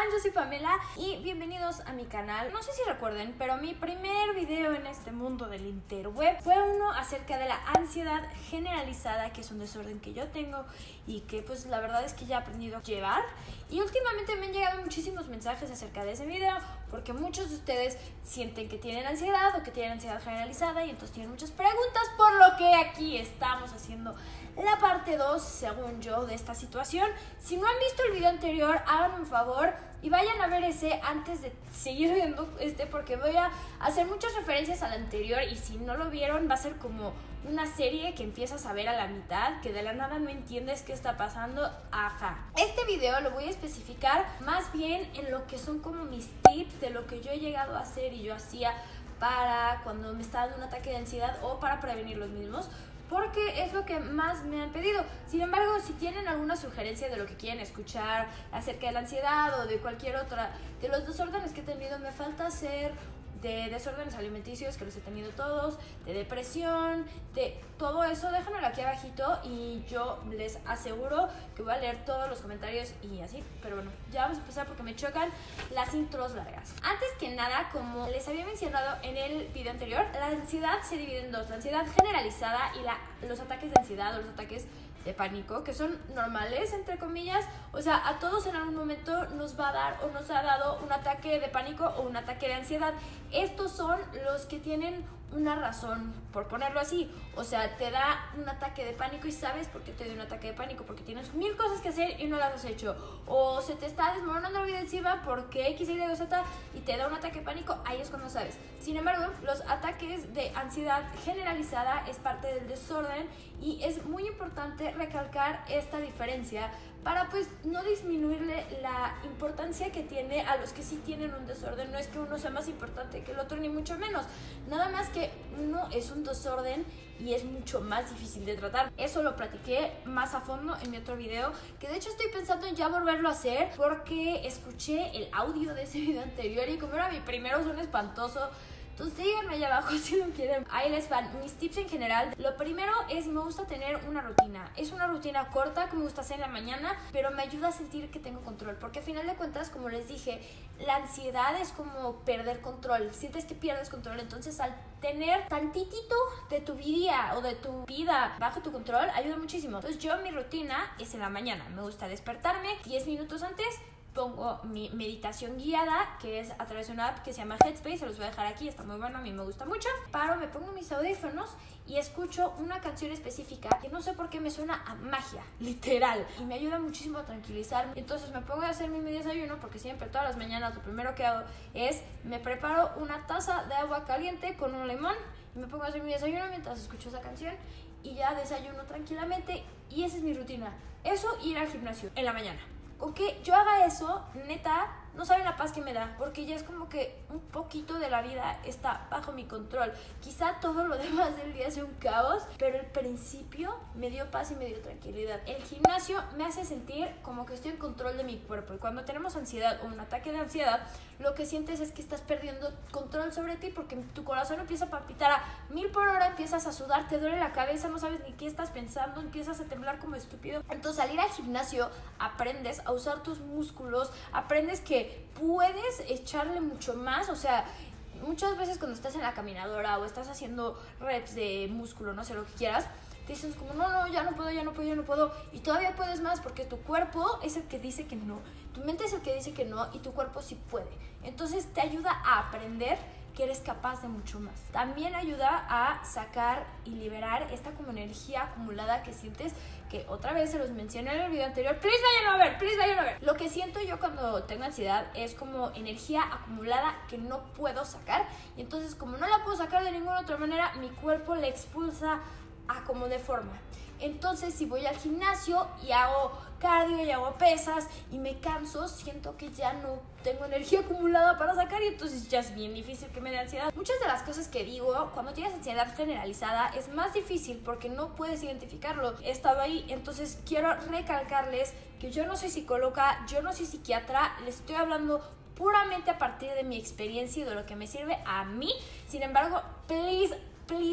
están? Yo soy Pamela y bienvenidos a mi canal. No sé si recuerden, pero mi primer video en este mundo del interweb fue uno acerca de la ansiedad generalizada, que es un desorden que yo tengo y que pues la verdad es que ya he aprendido a llevar. Y últimamente me han llegado muchísimos mensajes acerca de ese video porque muchos de ustedes sienten que tienen ansiedad o que tienen ansiedad generalizada y entonces tienen muchas preguntas, por lo que aquí estamos haciendo la parte 2, según yo, de esta situación. Si no han visto el video anterior, háganme un favor y vayan a ver ese antes de seguir viendo este, porque voy a hacer muchas referencias al anterior y si no lo vieron va a ser como una serie que empiezas a ver a la mitad, que de la nada no entiendes qué está pasando. Ajá. Este video lo voy a especificar más bien en lo que son como mis tips de lo que yo he llegado a hacer y yo hacía para cuando me estaba dando un ataque de ansiedad o para prevenir los mismos, porque es lo que más me han pedido. Sin embargo, si tienen alguna sugerencia de lo que quieren escuchar acerca de la ansiedad o de cualquier otra de los desórdenes que he tenido, me falta hacer de desórdenes alimenticios, que los he tenido todos, de depresión, de todo eso, déjenmelo aquí abajito y yo les aseguro que voy a leer todos los comentarios y así. Pero bueno, ya vamos a empezar porque me chocan las intros largas. Antes que nada, como les había mencionado en el video anterior, la ansiedad se divide en dos: la ansiedad generalizada y los ataques de ansiedad o los ataques de pánico, que son normales, entre comillas. O sea, a todos en algún momento nos va a dar o nos ha dado un ataque de pánico o un ataque de ansiedad. Estos son los que tienen una razón, por ponerlo así. O sea, te da un ataque de pánico y sabes por qué te dio un ataque de pánico, porque tienes 1000 cosas que hacer y no las has hecho, o se te está desmoronando la vida encima porque X, Y, Z y te da un ataque de pánico. Ahí es cuando sabes. Sin embargo, los ataques de ansiedad generalizada es parte del desorden y es muy importante recalcar esta diferencia para pues no disminuirle la importancia que tiene a los que sí tienen un desorden. No es que uno sea más importante que el otro, ni mucho menos, nada más que uno es un desorden y es mucho más difícil de tratar. Eso lo platiqué más a fondo en mi otro video, que de hecho estoy pensando en ya volverlo a hacer porque escuché el audio de ese video anterior y como era mi primero suena espantoso. Entonces díganme allá abajo si lo quieren. Ahí les van mis tips en general. Lo primero es, me gusta tener una rutina. Es una rutina corta que me gusta hacer en la mañana, pero me ayuda a sentir que tengo control, porque a final de cuentas, como les dije, la ansiedad es como perder control. Sientes que pierdes control, entonces al tener tantitito de tu vida o de tu vida bajo tu control, ayuda muchísimo. Entonces yo, mi rutina es en la mañana. Me gusta despertarme 10 minutos antes. Pongo mi meditación guiada, que es a través de una app que se llama Headspace. Se los voy a dejar aquí, está muy bueno, a mí me gusta mucho. Paro, me pongo mis audífonos y escucho una canción específica que no sé por qué me suena a magia, literal, y me ayuda muchísimo a tranquilizarme. Entonces me pongo a hacer mi desayuno, porque siempre todas las mañanas lo primero que hago es me preparo una taza de agua caliente con un limón y me pongo a hacer mi desayuno mientras escucho esa canción y ya desayuno tranquilamente. Y esa es mi rutina. Eso, ir al gimnasio en la mañana. Con que yo haga eso, neta, no saben la paz que me da, porque ya es como que un poquito de la vida está bajo mi control. Quizá todo lo demás del día sea un caos, pero el principio me dio paz y me dio tranquilidad. El gimnasio me hace sentir como que estoy en control de mi cuerpo, y cuando tenemos ansiedad o un ataque de ansiedad, lo que sientes es que estás perdiendo control sobre ti, porque tu corazón empieza a palpitar a 1000 por hora, empiezas a sudar, te duele la cabeza, no sabes ni qué estás pensando, empiezas a temblar como estúpido. Entonces al ir al gimnasio aprendes a usar tus músculos, aprendes que puedes echarle mucho más. O sea, muchas veces cuando estás en la caminadora o estás haciendo reps de músculo, no sé, lo que quieras, te dices como no, ya no puedo, y todavía puedes más porque tu cuerpo es el que dice que no, tu mente es el que dice que no y tu cuerpo sí puede. Entonces te ayuda a aprender que eres capaz de mucho más. También ayuda a sacar y liberar esta como energía acumulada que sientes, que otra vez se los mencioné en el video anterior. Please vayan a ver. Lo que siento yo cuando tengo ansiedad es como energía acumulada que no puedo sacar, y entonces como no la puedo sacar de ninguna otra manera, mi cuerpo la expulsa a como de forma. Entonces si voy al gimnasio y hago cardio y hago pesas y me canso, siento que ya no tengo energía acumulada para sacar y entonces ya es bien difícil que me dé ansiedad. Muchas de las cosas que digo cuando tienes ansiedad generalizada es más difícil porque no puedes identificarlo. He estado ahí, entonces quiero recalcarles que yo no soy psicóloga, yo no soy psiquiatra, les estoy hablando puramente a partir de mi experiencia y de lo que me sirve a mí. Sin embargo, please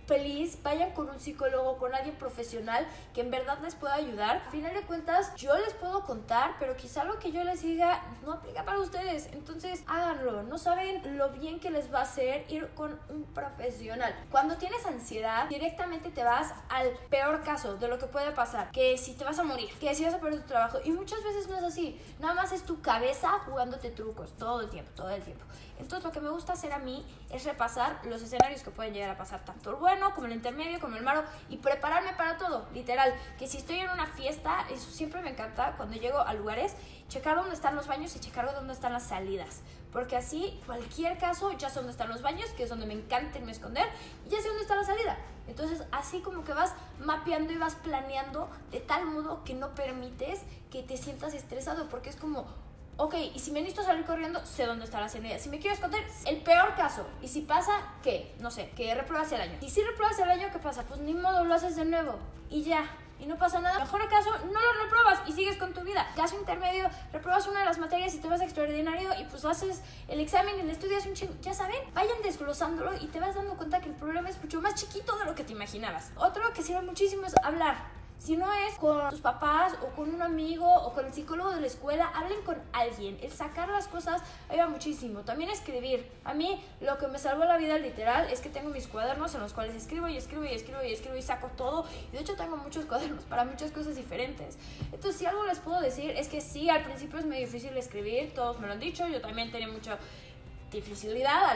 please, vayan con un psicólogo, con alguien profesional que en verdad les pueda ayudar. Al final de cuentas, yo les puedo contar, pero quizá lo que yo les diga no aplica para ustedes. Entonces, háganlo. No saben lo bien que les va a hacer ir con un profesional. Cuando tienes ansiedad, directamente te vas al peor caso de lo que puede pasar. Que si te vas a morir, que si vas a perder tu trabajo. Y muchas veces no es así. Nada más es tu cabeza jugándote trucos todo el tiempo, todo el tiempo. Entonces, lo que me gusta hacer a mí es repasar los escenarios que pueden llegar a pasar, tanto el bueno como el intermedio, como el malo, y prepararme para todo, literal. Que si estoy en una fiesta, eso siempre me encanta cuando llego a lugares, checar dónde están los baños y checar dónde están las salidas, porque así cualquier caso ya sé dónde están los baños, que es donde me encanta irme a esconder, y ya sé dónde está la salida. Entonces así como que vas mapeando y vas planeando de tal modo que no permites que te sientas estresado, porque es como, ok, y si me necesito salir corriendo, sé dónde está la salida. Si me quiero esconder, el peor caso. Y si pasa, ¿qué? No sé, que repruebas el año. Y si repruebas el año, ¿qué pasa? Pues ni modo, lo haces de nuevo y ya. Y no pasa nada. Mejor caso, no lo repruebas y sigues con tu vida. Caso intermedio, repruebas una de las materias y te vas a extraordinario y pues haces el examen y le estudias un chingo. Ya saben, vayan desglosándolo y te vas dando cuenta que el problema es mucho más chiquito de lo que te imaginabas. Otro que sirve muchísimo es hablar. Si no es con tus papás o con un amigo o con el psicólogo de la escuela, hablen con alguien. El sacar las cosas ayuda muchísimo. También escribir. A mí lo que me salvó la vida literal es que tengo mis cuadernos en los cuales escribo y escribo y escribo y escribo y saco todo. Y de hecho tengo muchos cuadernos para muchas cosas diferentes. Entonces, si algo les puedo decir es que sí, al principio es muy difícil escribir. Todos me lo han dicho. Yo también tenía mucha dificultad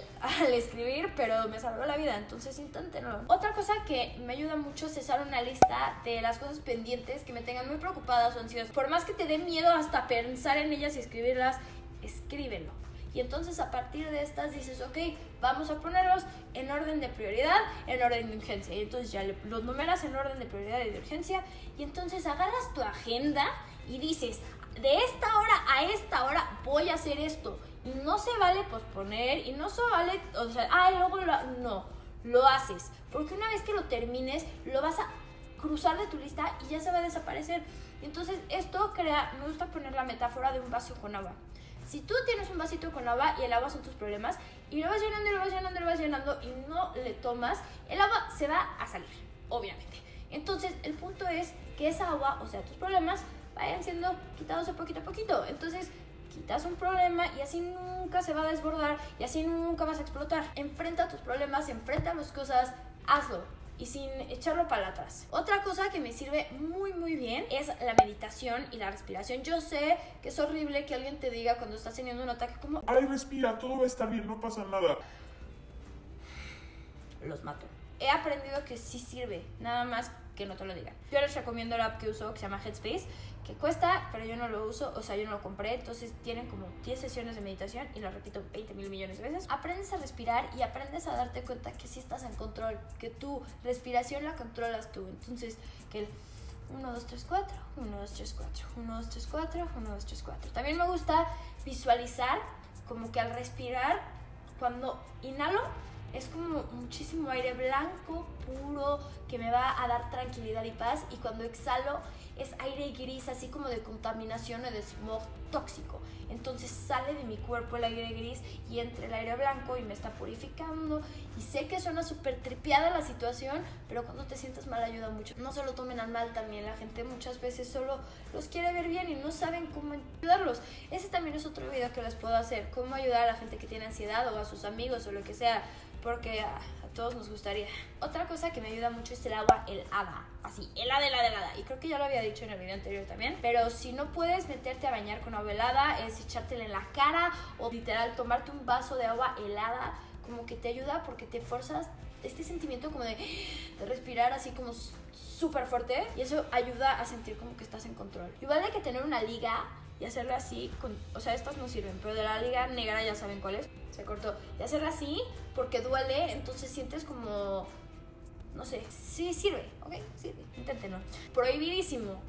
al escribir, pero me salvó la vida, entonces inténtenlo. Otra cosa que me ayuda mucho es hacer una lista de las cosas pendientes que me tengan muy preocupadas o ansiosas. Por más que te dé miedo hasta pensar en ellas y escribirlas, escríbelo. Y entonces a partir de estas dices, ok, vamos a ponerlos en orden de prioridad, en orden de urgencia. Y entonces ya los numeras en orden de prioridad y de urgencia. Y entonces agarras tu agenda y dices, de esta hora a esta hora voy a hacer esto. Y no se vale posponer y no se vale, o sea, luego no, lo haces. Porque una vez que lo termines, lo vas a cruzar de tu lista y ya se va a desaparecer. Entonces esto crea, me gusta poner la metáfora de un vaso con agua. Si tú tienes un vasito con agua y el agua son tus problemas y lo vas llenando y lo vas llenando y lo vas llenando y no le tomas, el agua se va a salir, obviamente. Entonces el punto es que esa agua, o sea, tus problemas, vayan siendo quitados de poquito a poquito. Entonces quitas un problema y así nunca se va a desbordar y así nunca vas a explotar. Enfrenta tus problemas, enfrenta las cosas, hazlo y sin echarlo para atrás. Otra cosa que me sirve muy bien es la meditación y la respiración. Yo sé que es horrible que alguien te diga cuando estás teniendo un ataque como, ay, respira, todo va a estar bien, no pasa nada. Los mato. He aprendido que sí sirve, nada más que no te lo digan. Yo les recomiendo la app que uso, que se llama Headspace, que cuesta, pero yo no lo uso, o sea, yo no lo compré. Entonces tienen como 10 sesiones de meditación y lo repito 20,000 millones de veces. Aprendes a respirar y aprendes a darte cuenta que sí estás en control, que tu respiración la controlas tú. Entonces, que el 1, 2, 3, 4, 1, 2, 3, 4, 1, 2, 3, 4, 1, 2, 3, 4. También me gusta visualizar como que al respirar, cuando inhalo, es como muchísimo aire blanco, puro, que me va a dar tranquilidad y paz. Y cuando exhalo es aire gris, así como de contaminación o de smog tóxico. Entonces sale de mi cuerpo el aire gris y entra el aire blanco y me está purificando. Y sé que suena súper tripeada la situación, pero cuando te sientes mal ayuda mucho. No se lo tomen al mal también. La gente muchas veces solo los quiere ver bien y no saben cómo ayudarlos. Ese también es otro video que les puedo hacer. Cómo ayudar a la gente que tiene ansiedad o a sus amigos o lo que sea, porque a todos nos gustaría. Otra cosa que me ayuda mucho es el agua helada. Así, helada. Y creo que ya lo había dicho en el video anterior también. Pero si no puedes meterte a bañar con agua helada, es echártela en la cara o literal tomarte un vaso de agua helada. Como que te ayuda porque te forzas este sentimiento como de respirar así como súper fuerte. Y eso ayuda a sentir como que estás en control. Igual hay que tener una liga y hacerla así, o sea, estas no sirven, pero de la liga negra ya saben cuál es, se cortó, y hacerla así porque duele, entonces sientes como, no sé, sí sirve, ok, sirve, inténtenlo. Prohibidísimo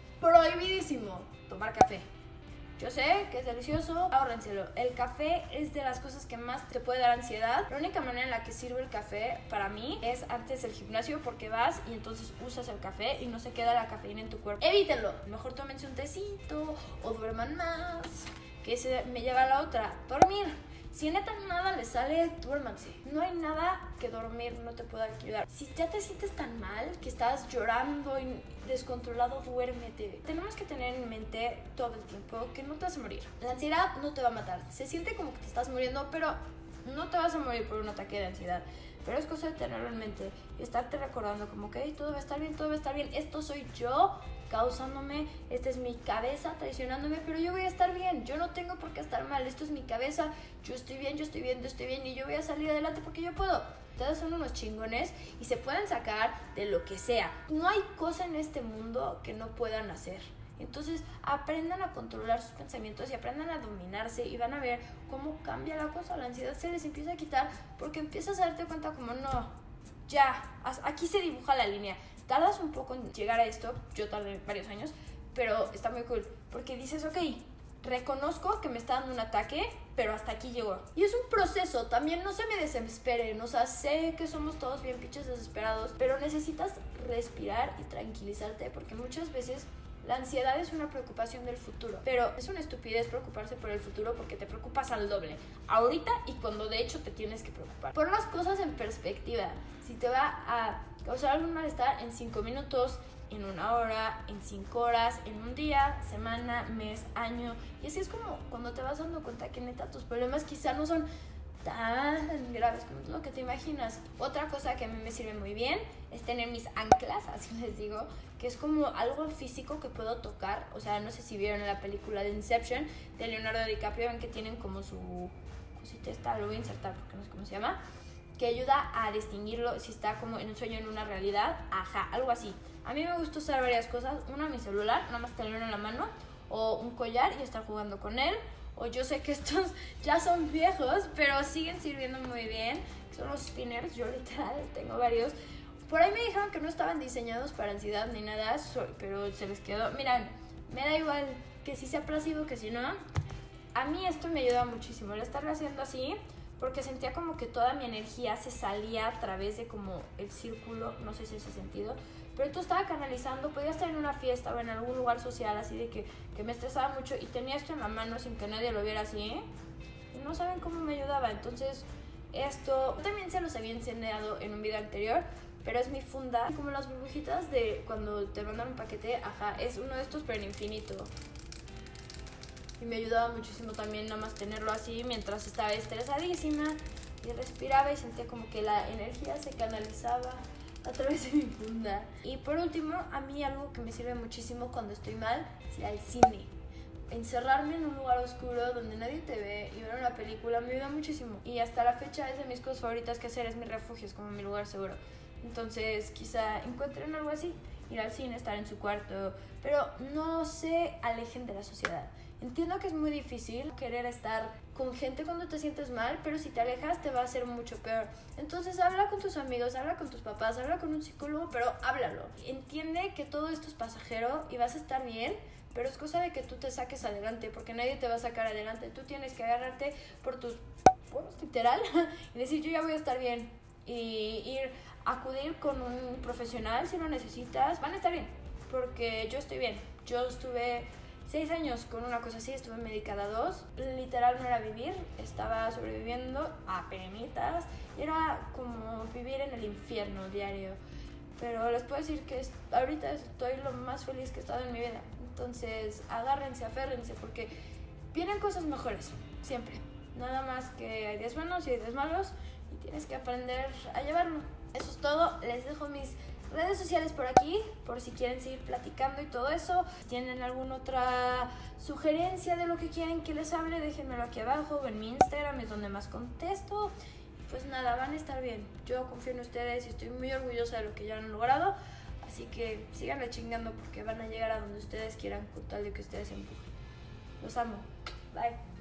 tomar café. Yo sé que es delicioso, ahórrenselo. El café es de las cosas que más te puede dar ansiedad. La única manera en la que sirve el café para mí es antes del gimnasio, porque vas y entonces usas el café y no se queda la cafeína en tu cuerpo. Evítenlo. Mejor tómense un tecito o duerman más. Que se me lleva a la otra, dormir. Si neta nada les sale, duérmanse. No hay nada que dormir no te pueda ayudar. Si ya te sientes tan mal que estás llorando y descontrolado, duérmete. Tenemos que tener en mente todo el tiempo que no te vas a morir. La ansiedad no te va a matar. Se siente como que te estás muriendo, pero no te vas a morir por un ataque de ansiedad. Pero es cosa de tenerlo en mente y estarte recordando como que todo va a estar bien, todo va a estar bien. Esto soy yo causándome, esta es mi cabeza traicionándome, pero yo voy a estar bien. Yo no tengo por qué estar mal. Esto es mi cabeza, yo estoy bien, yo estoy bien, yo estoy bien y yo voy a salir adelante porque yo puedo. Ustedes son unos chingones y se pueden sacar de lo que sea. No hay cosa en este mundo que no puedan hacer. Entonces aprendan a controlar sus pensamientos y aprendan a dominarse y van a ver cómo cambia la cosa. La ansiedad se les empieza a quitar porque empiezas a darte cuenta como no, ya, aquí se dibuja la línea. Tardas un poco en llegar a esto, yo tardé varios años, pero está muy cool porque dices, ok, reconozco que me está dando un ataque, pero hasta aquí llegó. Y es un proceso, también no se me desesperen, o sea, sé que somos todos bien pinches desesperados, pero necesitas respirar y tranquilizarte porque muchas veces la ansiedad es una preocupación del futuro, pero es una estupidez preocuparse por el futuro porque te preocupas al doble, ahorita y cuando de hecho te tienes que preocupar. Pon las cosas en perspectiva. Si te va a causar algún malestar en 5 minutos, en 1 hora, en 5 horas, en un día, semana, mes, año, y así es como cuando te vas dando cuenta que neta tus problemas quizá no son tan graves como lo que te imaginas. Otra cosa que a mí me sirve muy bien es tener mis anclas, así les digo, que es como algo físico que puedo tocar. O sea, no sé si vieron la película de Inception de Leonardo DiCaprio, ven que tienen como su cosita esta, lo voy a insertar porque no sé cómo se llama, que ayuda a distinguirlo si está como en un sueño, en una realidad, ajá, algo así. A mí me gusta usar varias cosas, una mi celular, nada más tenerlo en la mano, o un collar y estar jugando con él. O yo sé que estos ya son viejos, pero siguen sirviendo muy bien. Son los spinners, yo literal tengo varios. Por ahí me dijeron que no estaban diseñados para ansiedad ni nada, pero se les quedó. Miren, me da igual que si sea placebo que si no. A mí esto me ayuda muchísimo, el estarlo haciendo así, porque sentía como que toda mi energía se salía a través de como el círculo, no sé si ese sentido, pero tú estaba canalizando, podía estar en una fiesta o en algún lugar social así de que me estresaba mucho y tenía esto en la mano sin que nadie lo viera así, ¿eh? Y no saben cómo me ayudaba. Entonces esto también se los había enseñado en un video anterior, pero es mi funda, como las burbujitas de cuando te mandan un paquete, ajá, es uno de estos pero en infinito. Y me ayudaba muchísimo también nada más tenerlo así mientras estaba estresadísima y respiraba y sentía como que la energía se canalizaba a través de mi funda. Y por último, a mí algo que me sirve muchísimo cuando estoy mal es ir al cine. Encerrarme en un lugar oscuro donde nadie te ve y ver una película me ayuda muchísimo. Y hasta la fecha es de mis cosas favoritas que hacer, es mi refugio, es como mi lugar seguro. Entonces quizá encuentren algo así, ir al cine, estar en su cuarto, pero no se alejen de la sociedad. Entiendo que es muy difícil querer estar con gente cuando te sientes mal, pero si te alejas te va a hacer mucho peor. Entonces habla con tus amigos, habla con tus papás, habla con un psicólogo, pero háblalo. Entiende que todo esto es pasajero y vas a estar bien, pero es cosa de que tú te saques adelante, porque nadie te va a sacar adelante. Tú tienes que agarrarte por tus poros, literal, y decir yo ya voy a estar bien. Y acudir con un profesional si lo necesitas, van a estar bien, porque yo estoy bien. Yo estuve 6 años con una cosa así, estuve medicada 2, literal no era vivir, estaba sobreviviendo a penitas, era como vivir en el infierno diario, pero les puedo decir que ahorita estoy lo más feliz que he estado en mi vida. Entonces agárrense, aférrense, porque vienen cosas mejores, siempre, nada más que hay días buenos y hay días malos y tienes que aprender a llevarlo. Eso es todo, les dejo mis redes sociales por aquí, por si quieren seguir platicando y todo eso. Si tienen alguna otra sugerencia de lo que quieren que les hable, déjenmelo aquí abajo, en mi Instagram es donde más contesto. Pues nada, van a estar bien. Yo confío en ustedes y estoy muy orgullosa de lo que ya han logrado. Así que síganle chingando porque van a llegar a donde ustedes quieran con tal de que ustedes empujen. Los amo. Bye.